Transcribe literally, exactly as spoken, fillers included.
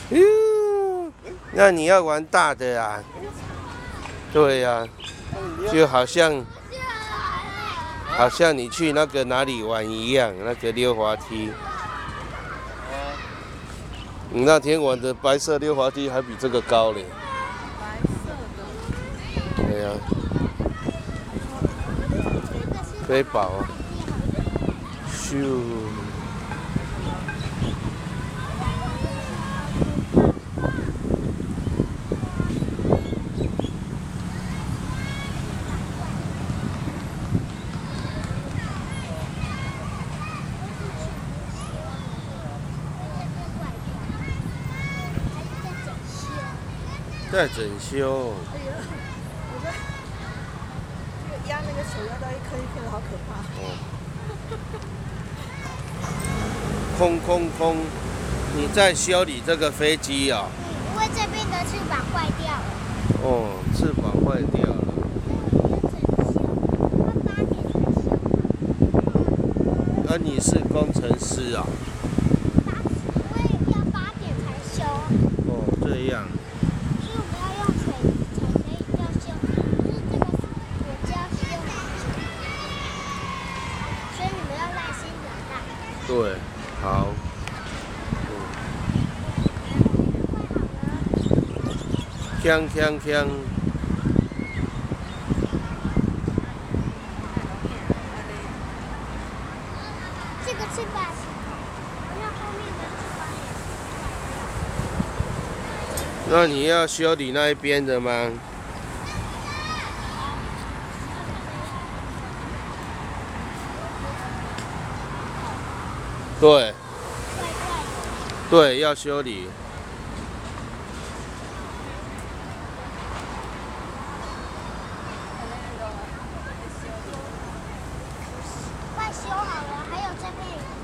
哟，那你要玩大的啊？对呀、啊，就好像好像你去那个哪里玩一样，那个溜滑梯。你那天玩的白色溜滑梯还比这个高嘞。 白色的。 对呀、啊。瑰宝啊，咻。在整修。 哎呀，我在这个压那个手压到一颗一颗的，好可怕。哦。 空空空，你在修理这个飞机啊？ 因为这边的翅膀坏掉了。 哦，翅膀坏掉了。而、啊、你是工程师啊？ 因为要八点才修。 哦，这样。 因为我们要用水水所以要修，就是这个我就要修，所以你们要耐心等待。 对，好。锵锵锵！ 这个翅膀，我要后面的翅膀也。 那你要修理那一边的吗？对。对，要修理。 快修好了，还有这边。